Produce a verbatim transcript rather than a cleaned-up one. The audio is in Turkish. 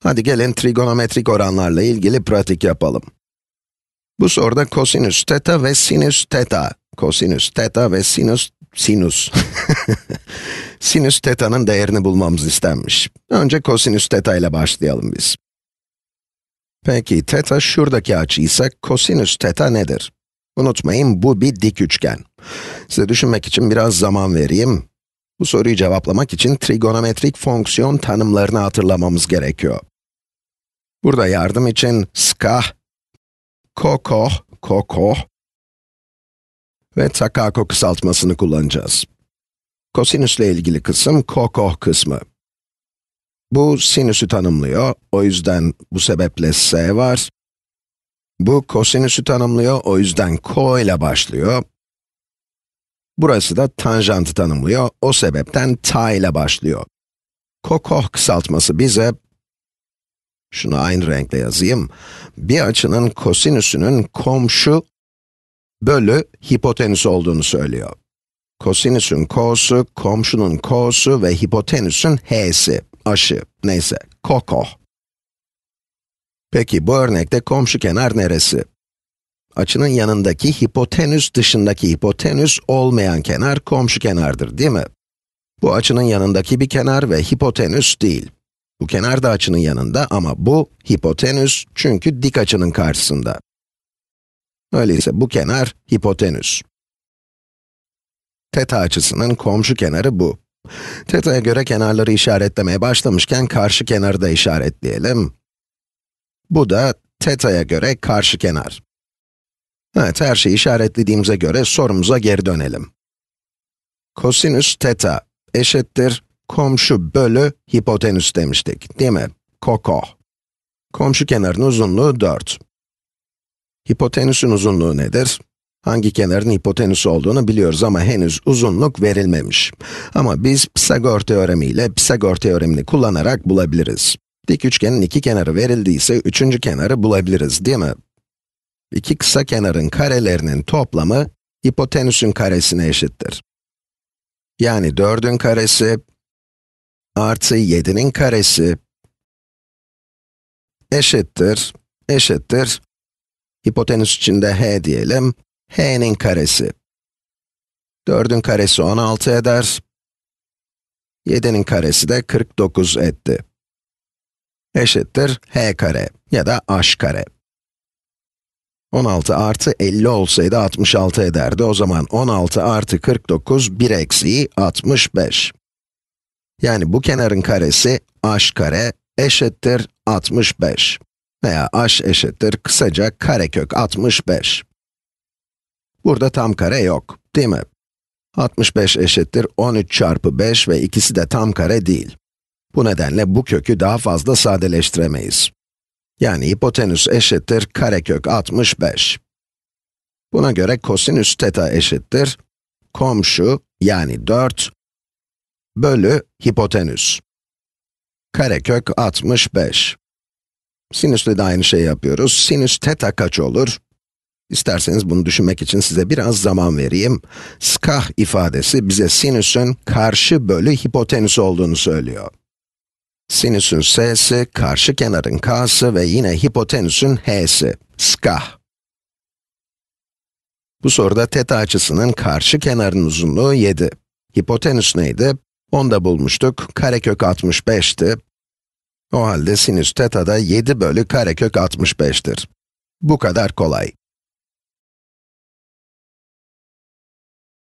Hadi gelin trigonometrik oranlarla ilgili pratik yapalım. Bu soruda kosinüs teta ve sinüs teta, kosinüs teta ve sinüs, sinüs, sinüs teta'nın değerini bulmamız istenmiş. Önce kosinüs teta ile başlayalım biz. Peki, teta şuradaki açıysa kosinüs teta nedir? Unutmayın, bu bir dik üçgen. Size düşünmek için biraz zaman vereyim. Bu soruyu cevaplamak için trigonometrik fonksiyon tanımlarını hatırlamamız gerekiyor. Burada yardım için skah, kokoh, kokoh ve takako kısaltmasını kullanacağız. Kosinüsle ilgili kısım kokoh kısmı. Bu sinüsü tanımlıyor, o yüzden bu sebeple s var. Bu kosinüsü tanımlıyor, o yüzden ko ile başlıyor. Burası da tanjantı tanımlıyor, o sebepten ta ile başlıyor. Kokoh kısaltması bize, şunu aynı renkle yazayım, bir açının kosinüsünün komşu bölü hipotenüsü olduğunu söylüyor. Kosinüsün ko'su, komşunun ko'su ve hipotenüsün h'si, aşı, neyse, kokoh. Peki bu örnekte komşu kenar neresi? Açının yanındaki hipotenüs dışındaki hipotenüs olmayan kenar komşu kenardır, değil mi? Bu açının yanındaki bir kenar ve hipotenüs değil. Bu kenar da açının yanında ama bu hipotenüs çünkü dik açının karşısında. Öyleyse bu kenar hipotenüs. Teta açısının komşu kenarı bu. Teta'ya göre kenarları işaretlemeye başlamışken karşı kenarı da işaretleyelim. Bu da teta'ya göre karşı kenar. Evet, her şeyi işaretlediğimize göre sorumuza geri dönelim. Kosinüs teta eşittir komşu bölü hipotenüs demiştik, değil mi? Kokoh. Komşu kenarın uzunluğu dört. Hipotenüsün uzunluğu nedir? Hangi kenarın hipotenüsü olduğunu biliyoruz ama henüz uzunluk verilmemiş. Ama biz Pisagor teoremi ile Pisagor teoremini kullanarak bulabiliriz. Dik üçgenin iki kenarı verildiyse üçüncü kenarı bulabiliriz, değil mi? İki kısa kenarın karelerinin toplamı hipotenüsün karesine eşittir. Yani dördün karesi artı yedinin karesi eşittir, eşittir, hipotenüs içinde h diyelim, h'nin karesi. dördün karesi on altı eder, yedinin karesi de kırk dokuz etti. Eşittir h kare ya da h kare. on altı artı elli olsaydı altmış altı ederdi. O zaman on altı artı kırk dokuz, bir eksiği altmış beş. Yani bu kenarın karesi h kare eşittir altmış beş. Veya h eşittir kısaca karekök altmış beş. Burada tam kare yok, değil mi? altmış beş eşittir on üç çarpı beş ve ikisi de tam kare değil. Bu nedenle bu kökü daha fazla sadeleştiremeyiz. Yani hipotenüs eşittir karekök altmış beş. Buna göre kosinüs teta eşittir komşu yani dört bölü hipotenüs. Karekök altmış beş. Sinüsle de aynı şeyi yapıyoruz. Sinüs teta kaç olur? İsterseniz bunu düşünmek için size biraz zaman vereyim. Skah ifadesi bize sinüsün karşı bölü hipotenüs olduğunu söylüyor. Sinüsün s'si, karşı kenarın k'sı ve yine hipotenüsün h'si, skah. Bu soruda teta açısının karşı kenarın uzunluğu yedi. Hipotenüs neydi? Onu da bulmuştuk, karekök altmış beşti. O halde sinüs teta da yedi bölü karekök altmış beştir. Bu kadar kolay.